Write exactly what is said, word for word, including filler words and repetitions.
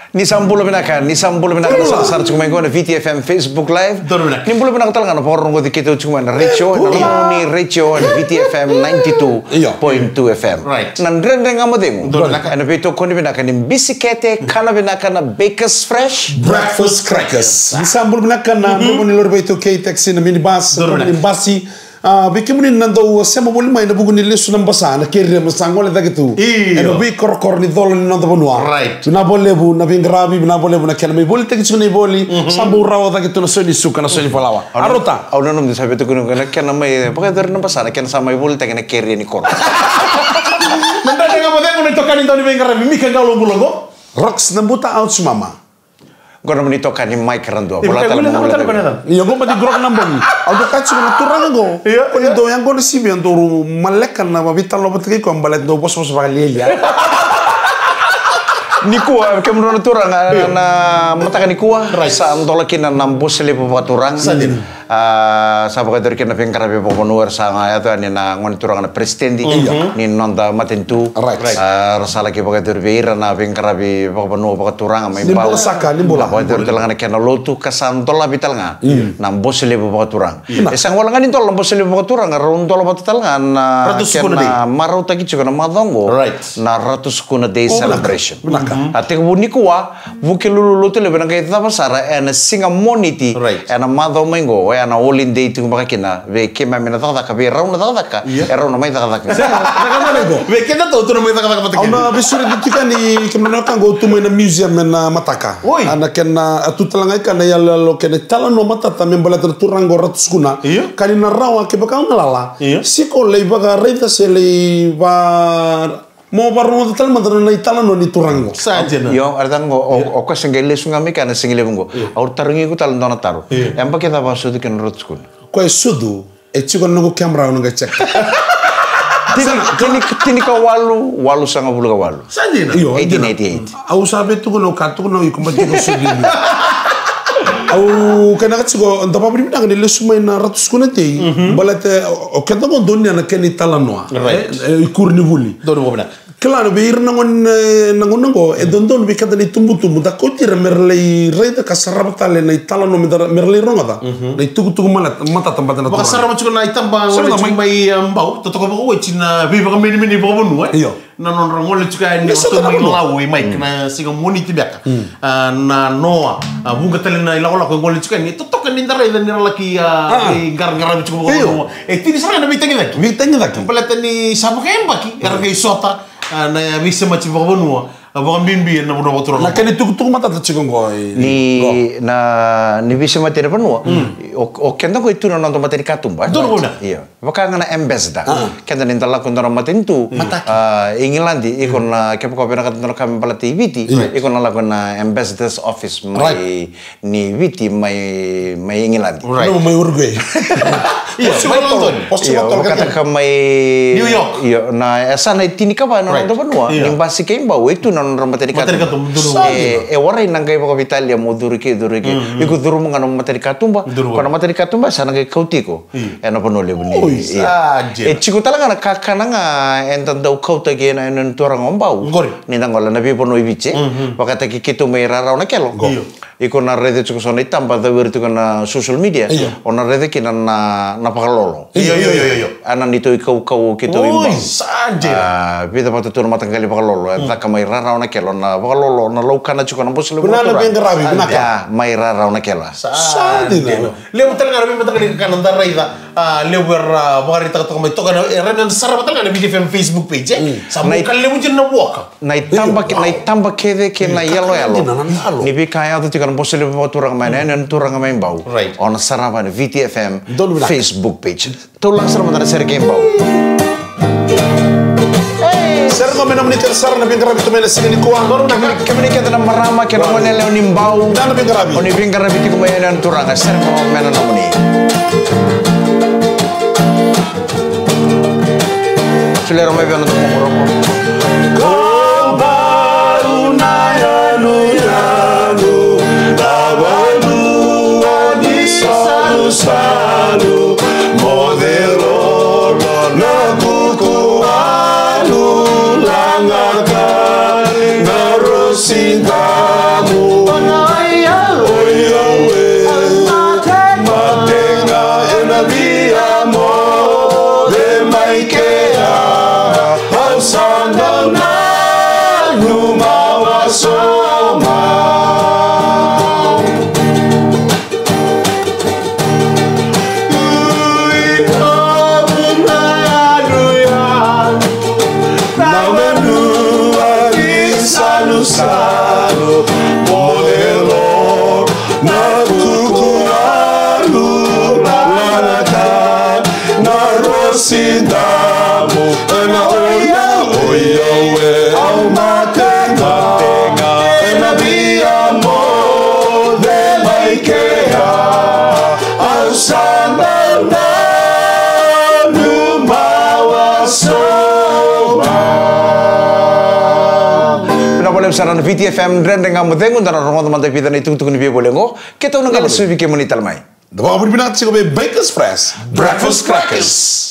Ni sampulo pinakan, ni sampulo pinakan sa sar cuma ko na V T F M Facebook Live. Ni sampulo pinakan talaga na porong ko dikito cuma na Richo, na ni Richo na V T F M ninety-two point two F M. Right. Nandren ren ngamo demo. Ano pito ko ni pinakan ni bisikete, kana pinakan na Baker's Fresh breakfast crackers. Ni sampulo pinakan na mo ni lor bito K taxi na minibus, na basi. Ah, biki munin nando sema boli mai na bugu ni lesu namba sa na kiri na sangole da gitu. Eno bi kor kor ni dolo ni nando bonua. Right. Na bole bu na bingrabi na bole bu na kena mai boli teki chuni boli sambu rawa da gitu na soni suka na soni palawa. Arota. Au na nom di sabe to kuno kana kena mai pakai der namba sa na kena sama boli teki na kiri ni kor. Nanda dengan mo deko ni tokani to ni bingrabi mi kan galo bulogo. Rox nambuta out sumama. Gona menitokan ni Mike Rando. Bola tal mo tal panatan. Iya go mati grok nambon. Auto kacu na turang go. Ko ni do yang go ni sibi antoru malekan na vital lo patri ko ambalet do bos bos bagalia. Ni kuah kemudian turang na matakan ni kuah sa antola kina nambos le paturang. Sa baga dari kena pengkara be popunuar sa nga ato ni na ngon turang na presidendi ni nonda matentu. Rasa lagi baga dari beira na pengkara be popunuar baga turang mai pau. Saka ni bola. Baga dari telangan kena lotu kasantola bital nga. Nambos le baga turang. Esang wala nga nintol nambos le baga turang rontola batal nga na kena marau tagi chuka na madongo na ratus kuna day celebration. Ate ko ni kuwa buke lulu lutu le benang kaita pasara ena singa moniti ena madho mengo ena olin day tu makakina ve kema mena taka taka ve rauna taka taka era una mai taka taka ve kena to tu mai taka taka patake ona besure ditika ni kemana kan go tu mena museum mena mataka ana kena atu talanga kana yalla lo kena talano matata membala turango ratus kuna kali na rawa ke baka ngalala siko le baga reita se le ba mo baru tal mandar na itala no ni turango saja na yo ardango o ko sengele sungami kana sengele bungo aur tarungi ku tal dona taru empa kita basu di kan rotskun ko sudu e chiko no camera no ga check tini tini ka walu walu sanga bulu ka walu saja na yo eighteen eighty-eight au sabe tu no ka tu no ikumba ko sudu au kana katiko ndo pa primina ngani lesuma ina ratus kuna te balate o kenda ko donya na keni talanoa e kurni vuli dono bobna claro be irna ngon nangon nango e don don be kada ni tumbu tumbu da ko tira merle reida ka sarabtale na talano merle rongada na tugu tugu malat mata tambata na ba sarama chuko na itamba ngol mai mbau to to ko ko china bi ba mini mini bo bonu eh na non rangol chuka ni to mai lawi mai na singa moni tibaka na noa bunga tale na ilaw ko ngol chuka ni to to kan ndara ida ni laki gar gar chuko bo e tini sara na bitangi dak bitangi dak palata ni sabu kemba ki gar kay sota na bisa macam apa nuah, apa bimbi na muna motor. Na kani tuk tuk mata tachikong ko ni na ni bisa mati na panua. O kenda ko itu na nonton materi katumba. Betul betul. Iya. Baka ngana ambassador. Kenda nintala kun na matentu. Ingilandi ikon na kepo ko pena katun kami pala T V T. Ikon na lakon na ambassador's office mai ni V T mai mai Ingilandi. No mai Uruguay. Iya. Mai nonton. Iya. Kata kamai New York. Iya. Na sana tini kaba na nonton panua. Nimbasi kemba itu na nonton materi katumba. E warai nang kay pako Italia mo durike durike. Iku duru mga nang materi katumba. Kono materi katumba sana kay kautiko. Eno panole buni. E chiku talaga na kakana nga entan daw kauta ge na eno turang ombau. Ni nang wala na bipono ibiche. Wakata ki kitu may raraw na kelo. Iko na rede chiku sona itamba da wirtu na social media. Ona rede kina na napakalolo. Iyo iyo iyo iyo. Anan ito ikaw kau kito imbau. Oy, sanje. Bida patu tur matanggali pakalolo. Taka may raraw na kelo na pakalolo na lauka na chiku na busilo. Kunana bengarabi kunaka. Ya, may raraw na kelo. Sanje. Leo talaga na matanggali kanan da raida. Leo ber bagari taka taka may toka na renan sarap talaga na V T F M Facebook page. Sa mo kalle mo dyan na walk. Na itamba na itamba kede ke na yellow yellow. Ni bi kaya to tikan busilo pa turang main en turang main bau. On sarapan V T F M Facebook page. Tulang sarap na ser game bau. Ser no mena menit sar na bingarabi to mena sini kuang. Kami ni kita na marama kena manele unimbau. Na bingarabi. Oni bingarabi ti kumayan en turang ser no mena na muni. Sulero may biano to muroko. Salu modelo na kukualu langaka na rosinga Salo modelo na kukualu lanakan na rosidamo na oya oya we au matenga na biamo de maikea au sandana numawa boleh saran V T F M dan dengan mudengun dan orang teman teman kita itu untuk nibi boleh ngo kita nunggu subi ke monitor mai. Dapat berbinat sih Bakers Press Breakfast Crackers.